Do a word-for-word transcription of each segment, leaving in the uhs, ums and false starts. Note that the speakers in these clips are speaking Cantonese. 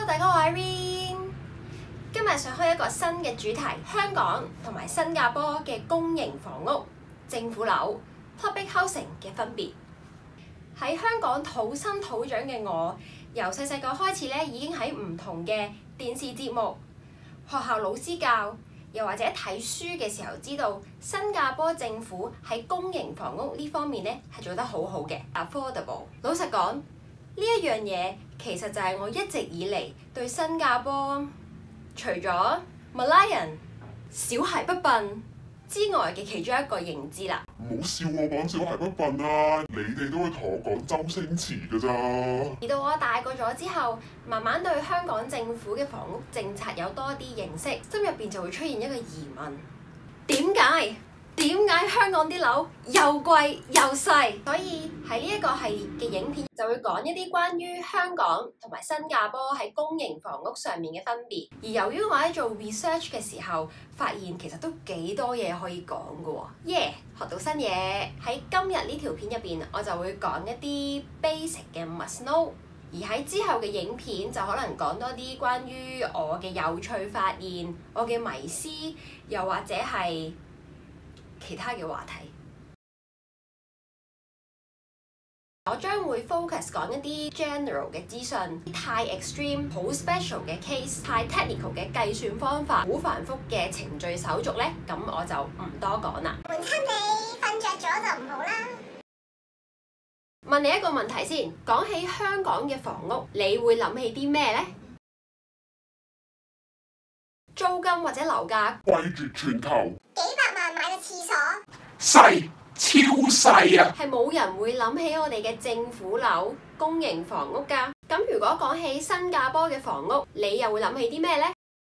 Hello， 大家好，我係 Irene。今日想開一個新嘅主題，香港同埋新加坡嘅公營房屋、政府樓 （public housing） 嘅分別。喺香港土生土長嘅我，由細細個開始咧，已經喺唔同嘅電視節目、學校老師教，又或者睇書嘅時候知道，新加坡政府喺公營房屋呢方面咧係做得好好嘅 ，affordable。老實講，呢一樣嘢其實就係我一直以嚟對新加坡除咗馬來人小孩不笨之外嘅其中一個認知啦。 唔好笑我講小孩不笨啊！你哋都會同我講周星馳㗎咋。 而到我大個咗之後，慢慢對香港政府嘅房屋政策有多啲認識，心入邊就會出現一個疑問：點解？點解香港啲樓又貴又細？所以喺呢一個系列嘅影片就會講一啲關於香港同埋新加坡喺公營房屋上面嘅分別。而由於我喺做 research 嘅時候，發現其實都幾多嘢可以講㗎喎。耶！學到新嘢。喺今日呢條片入邊，我就會講一啲 basic 嘅 must know。而喺之後嘅影片就可能講多啲關於我嘅有趣發現、我嘅迷思，又或者係其他嘅話題，我將會 focus 講一啲 general 嘅資訊，太 extreme 好 special 嘅 case， 太 technical 嘅計算方法，好繁複嘅程序手續咧，咁我就唔多講啦。 悶親你，瞓着咗就唔好啦。 問你一個問題先，講起香港嘅房屋，你會諗起啲咩呢？租金或者樓價貴絕全球， 幾百萬買個廁所， 細超細啊！ 係冇人會諗起我哋嘅政府樓、公營房屋㗎。咁如果講起新加坡嘅房屋，你又會諗起啲咩呢？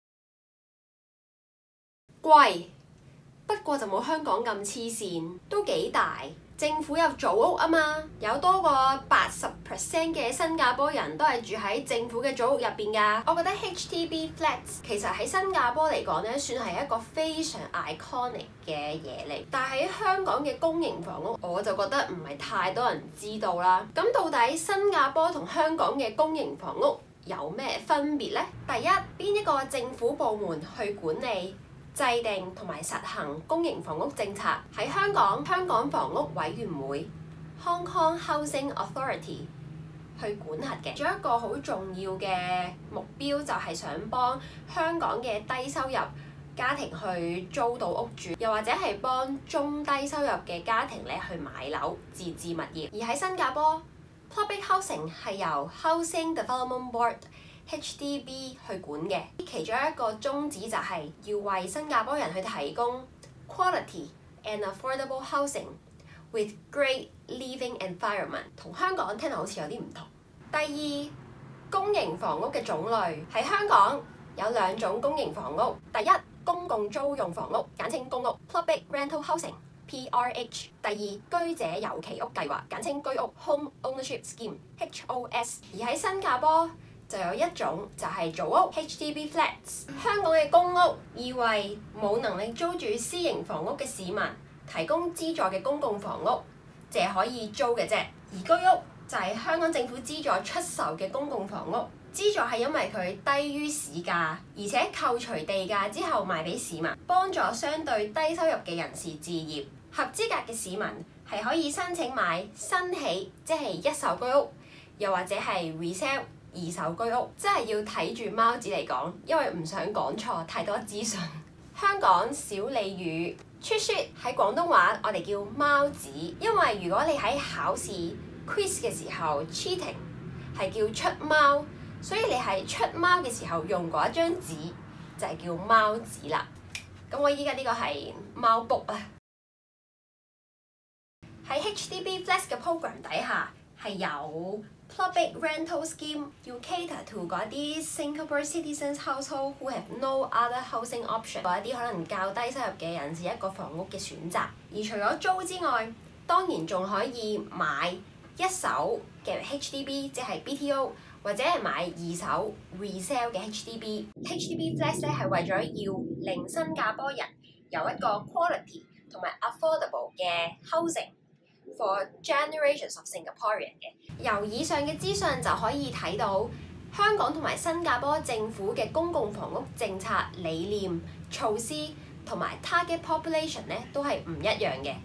貴，不過就冇香港咁黐線，都幾大。政府有組屋啊嘛，有多過八十 percent 嘅新加坡人都係住喺政府嘅組屋入邊㗎。我覺得 H D B flats 其實喺新加坡嚟講咧，算係一個非常 iconic 嘅嘢嚟。但係喺香港嘅公營房屋，我就覺得唔係太多人知道啦。咁到底新加坡同香港嘅公營房屋有咩分別呢？第一，邊一個政府部門去管理、制定同埋實行公營房屋政策？喺香港，香港房屋委員會 （Hong Kong Housing Authority） 去管轄嘅。仲有一個好重要嘅目標就係想幫香港嘅低收入家庭去租到屋住，又或者係幫中低收入嘅家庭咧去買樓自置物業。而喺新加坡 ，public housing 係由 Housing Development Board（H D B） 去管嘅，其中一個宗旨就係要為新加坡人去提供 quality and affordable housing with great living environment。同香港聽落好似有啲唔同。第二，公營房屋嘅種類喺香港有兩種公營房屋。第一，公共租用房屋，簡稱公屋 （Public Rental Housing，P R H）。第二，居者有其屋計劃，簡稱居屋 （Home Ownership Scheme，H O S）。而喺新加坡就有一種就係組屋 H D B flats。香港嘅公屋意為冇能力租住私營房屋嘅市民提供資助嘅公共房屋，淨係可以租嘅啫。而居屋就係香港政府資助出售嘅公共房屋，資助係因為佢低於市價，而且扣除地價之後賣俾市民，幫助相對低收入嘅人士置業。合資格嘅市民係可以申請買新起，即係一手居屋，又或者係 resale。二手居屋真係要睇住貓紙嚟講，因為唔想講錯太多資訊。香港小俚語出雪喺廣東話，我哋叫貓紙，因為如果你喺考試 quiz 嘅時候 cheating 係叫出貓，所以你係出貓嘅時候用嗰一張紙就係叫貓紙啦。咁我依家呢個係貓 book 啊。喺 H D B Flats 嘅 program 底下係有Public Rental Scheme 要 cater to 嗰啲 Singapore citizens household who have no other housing option， 嗰一啲可能較低收入嘅人士一個房屋嘅選擇。而除咗租之外，當然仲可以買一手嘅 H D B， 即係 B T O， 或者係買二手 resale 嘅 H D B。H D B flats 咧係為咗要令新加坡人有一個 quality 同埋 affordable 嘅 housing。For generations of Singaporean 嘅，由以上嘅資訊就可以睇到香港同埋新加坡政府嘅公共房屋政策理念、措施同埋 target population 咧都係唔一樣嘅，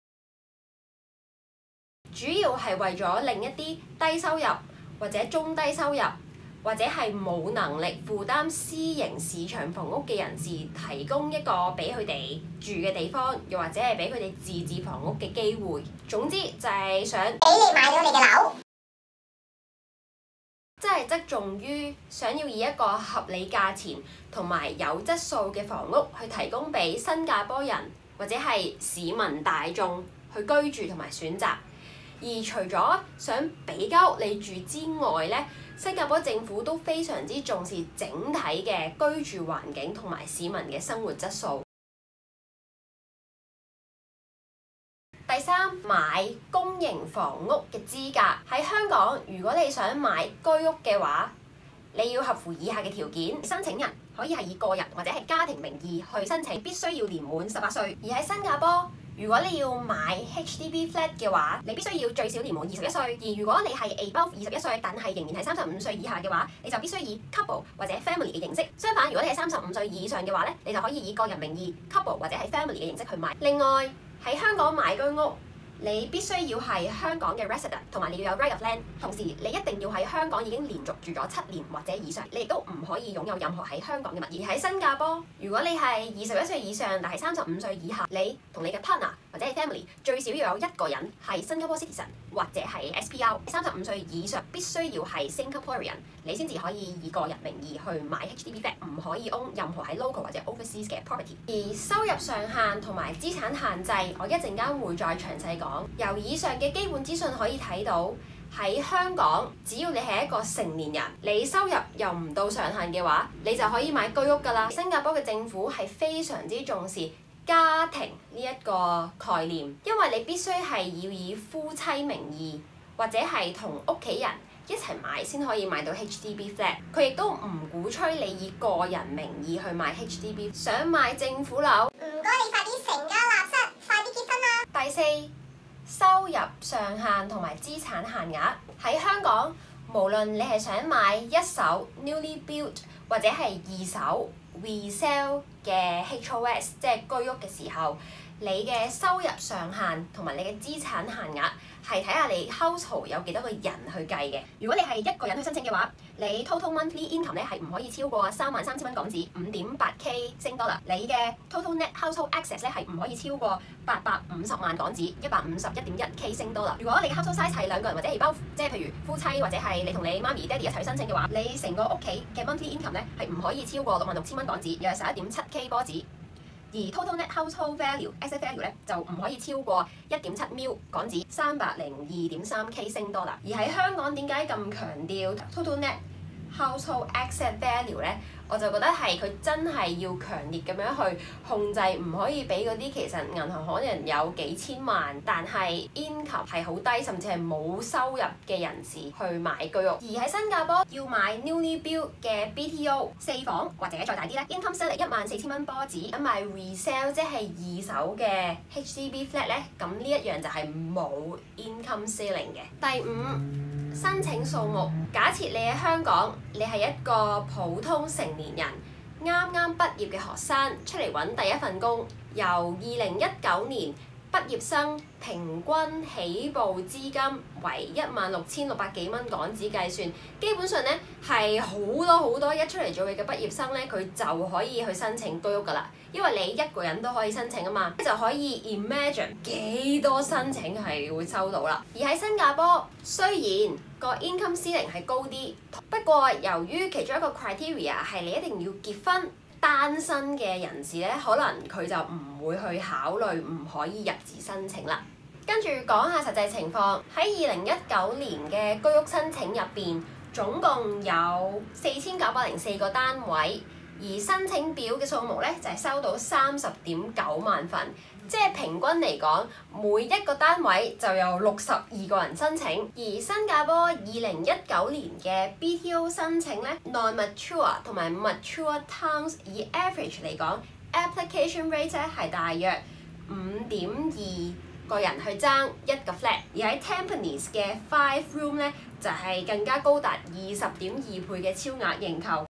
主要係為咗令一啲低收入或者中低收入或者係冇能力負擔私營市場房屋嘅人士提供一個俾佢哋住嘅地方，又或者係俾佢哋自置房屋嘅機會。總之就係想俾你買到你嘅樓， 即係側重於想要以一個合理價錢同埋有質素嘅房屋去提供俾新加坡人或者係市民大眾去居住同埋選擇。而除咗想比較屋你住之外咧，新加坡政府都非常之重視整體嘅居住環境同埋市民嘅生活質素。第三，買公營房屋嘅資格。喺香港，如果你想買居屋嘅話，你要合乎以下嘅條件。申請人可以係以個人或者係家庭名義去申請，必須要年滿十八歲。而喺新加坡，如果你要買 H D B flat 嘅話，你必須要最少年滿二十一歲。而如果你係 above 二十一歲，但係仍然係三十五歲以下嘅話，你就必須以 couple 或者 family 嘅形式。相反，如果你係三十五歲以上嘅話咧，你就可以以個人名義 couple 或者係 family 嘅形式去買。另外喺香港買居屋，你必須要係香港嘅 resident， 同埋你要有 right of land。同時，你一定要喺香港已經連續住咗七年或者以上，你亦都唔可以擁有任何喺香港嘅物業。而喺新加坡，如果你係二十一歲以上，但係三十五歲以下，你同你嘅 partner 或者係 family 最少要有一個人係新加坡 citizen 或者係 S P R。三十五歲以上必須要係 Singaporean， 你先至可以以個人名義去買 H D B flat， 唔可以 own 任何喺 local 或者 overseas 嘅 property。而收入上限同埋資產限制，我一陣間會再詳細講。由以上嘅基本資訊可以睇到，喺香港只要你係一個成年人，你收入又唔到上限嘅話，你就可以買居屋㗎啦。新加坡嘅政府係非常之重視家庭呢一個概念，因為你必須係要以夫妻名義或者係同屋企人一齊買先可以買到 H D B flat。佢亦都唔鼓吹你以個人名義去買 H D B。想買政府樓， 唔該你快啲成家立室，快啲結婚啦！ 第四，收入上限同埋資產限額。喺香港，無論你係想買一手 newly built 或者係二手 resale 嘅 H O S， 即係居屋嘅時候，你嘅收入上限同埋你嘅資產限額係睇下你 household 有幾多個人去計嘅。如果你係一個人去申請嘅話，你 total monthly income 咧係唔可以超過三萬三千蚊港紙，五點八 K Sing Dollar。你嘅 total net household access 咧係唔可以超過八百五十萬港紙，一百五十一點一 K Sing Dollar。如果你嘅 household size 係兩個人或者係包，即係譬如夫妻或者係你同你媽咪爹哋一齊申請嘅話，你成個屋企嘅 monthly income 咧係唔可以超過六萬六千蚊港紙，又係十一點七 K 波紙。而 total net household value（asset value） 咧就唔可以超過一點七 mil 港紙，三百零二點三 K Sing Dollar。而喺香港點解咁強調 total net household asset value 咧？我就覺得係佢真係要強烈咁樣去控制，唔可以俾嗰啲其實銀行可能有幾千萬，但係 income 係好低，甚至係冇收入嘅人士去買居屋。而喺新加坡要買 newly built 嘅 B T O 四房或者再大啲咧 ，income ceiling 一萬四千蚊波紙。咁買 resale 即係二手嘅 H D B flat 咧，咁呢一樣就係冇 income ceiling 嘅。第五，申請數目。假設你喺香港，你係一個普通成年人，啱啱畢業嘅學生，出嚟揾第一份工，由二零一九年畢業生平均起步資金為一萬六千六百幾蚊港紙計算，基本上咧係好多好多一出嚟做嘢嘅畢業生咧，佢就可以去申請居屋㗎啦。因為你一個人都可以申請啊嘛，你就可以 imagine 幾多申請係會收到啦。而喺新加坡，雖然個 income ceiling 係高啲，不過由於其中一個 criteria 係你一定要結婚，單身嘅人士咧，可能佢就唔會去考慮，唔可以入紙申請啦。跟住講下實際情況，喺二零一九年嘅居屋申請入邊，總共有四千九百零四個單位。而申請表嘅數目咧就係、是、收到三十點九萬份，即係平均嚟講，每一個單位就有六十二個人申請。而新加坡二零一九年嘅 B T O 申請咧 ，non-mature 同埋 mature towns 以 average 嚟講 ，application rate 咧係大約五點二個人去爭一個 flat， 而喺 Tampines 嘅 five room 咧就係、是、更加高達二十點二倍嘅超額認購。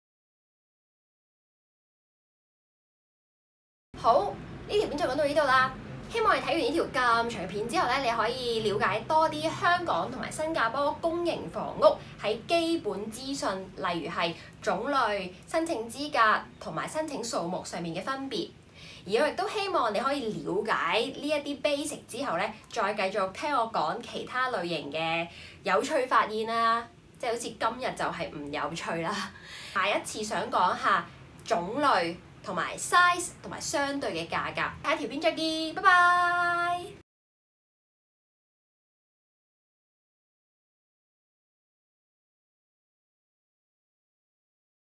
好，呢條片就講到呢度啦。希望你睇完呢條咁長片之後咧，你可以了解多啲香港同埋新加坡公營房屋喺基本資訊，例如係種類、申請資格同埋申請數目上面嘅分別。而我亦都希望你可以了解呢一啲 basic 之後咧，再繼續聽我講其他類型嘅有趣發現啦。即係好似今日就係唔有趣啦。下一次想講下種類同埋 size 同埋相對嘅價格，下一條片再見，拜拜。